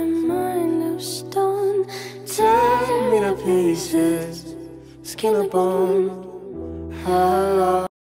a mind of stone. Tear me to pieces, skin and bone.